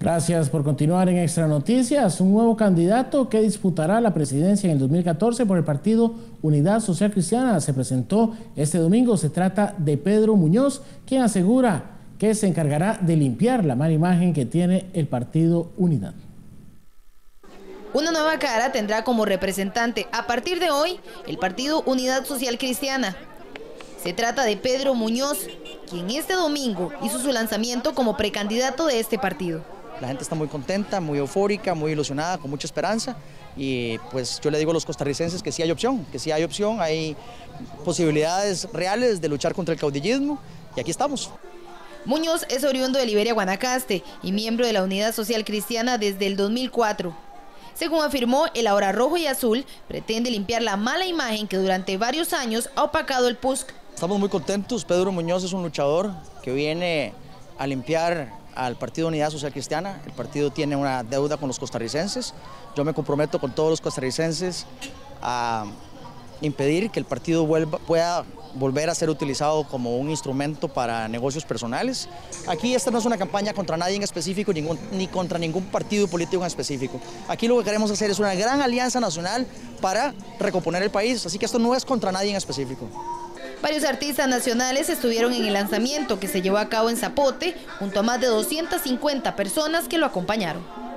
Gracias por continuar en Extra Noticias. Un nuevo candidato que disputará la presidencia en el 2014 por el partido Unidad Social Cristiana se presentó este domingo. Se trata de Pedro Muñoz, quien asegura que se encargará de limpiar la mala imagen que tiene el partido Unidad. Una nueva cara tendrá como representante a partir de hoy el partido Unidad Social Cristiana. Se trata de Pedro Muñoz, quien este domingo hizo su lanzamiento como precandidato de este partido. La gente está muy contenta, muy eufórica, muy ilusionada, con mucha esperanza y pues yo le digo a los costarricenses que sí hay opción, hay posibilidades reales de luchar contra el caudillismo y aquí estamos. Muñoz es oriundo de Liberia, Guanacaste y miembro de la Unidad Social Cristiana desde el 2004. Según afirmó, el ahora rojo y azul pretende limpiar la mala imagen que durante varios años ha opacado el PUSC. Estamos muy contentos. Pedro Muñoz es un luchador que viene a limpiar al Partido Unidad Social Cristiana. El partido tiene una deuda con los costarricenses. Yo me comprometo con todos los costarricenses a impedir que el partido pueda volver a ser utilizado como un instrumento para negocios personales. Aquí esta no es una campaña contra nadie en específico ni contra ningún partido político en específico. Aquí lo que queremos hacer es una gran alianza nacional para recomponer el país, así que esto no es contra nadie en específico. Varios artistas nacionales estuvieron en el lanzamiento que se llevó a cabo en Zapote, junto a más de 250 personas que lo acompañaron.